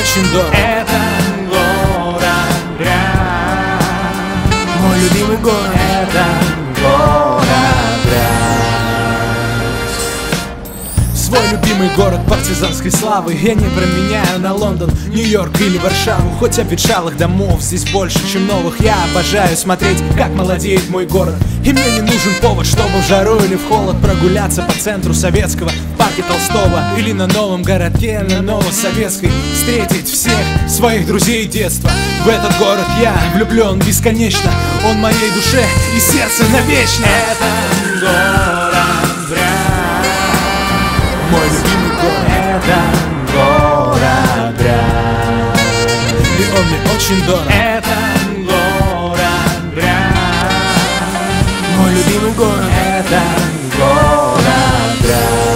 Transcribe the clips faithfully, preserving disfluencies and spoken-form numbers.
очень дорог. Это город Брянск, Мой любимый город. это город Брянск. Свой любимый город партизанской славы я не променяю на Лондон, Нью-Йорк или Варшаву. Хоть обветшалых домов здесь больше, чем новых. Я обожаю смотреть, как молодеет мой город. И мне не нужен повод, чтобы в жару или в холод прогуляться по центру Советского, в парке Толстого или на новом городке, на Новосоветской, встретить всех своих друзей детства. В этот город я влюблен бесконечно, он в моей душе и сердце навечно. Это город Брянск, Мой любимый город. это город Брянск, И он мне очень дорог. это город Брянск, Мой любимый город. это город Брянск.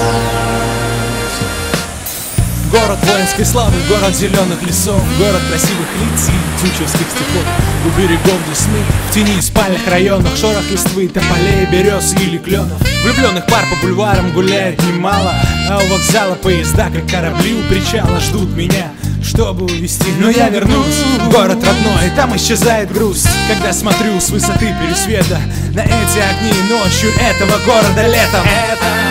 Город воинской славы, город зеленых лесов, город красивых лиц и тючевских стихов. У берегов Десны, в тени спальных районах, шорох листвы, тополей, берез или кленов. Влюбленных пар по бульварам гуляет немало, а у вокзала поезда, как корабли у причала, ждут меня, чтобы увезти. Но я вернусь в город родной, там исчезает грусть, когда смотрю с высоты пересвета на эти огни ночью этого города летом. Это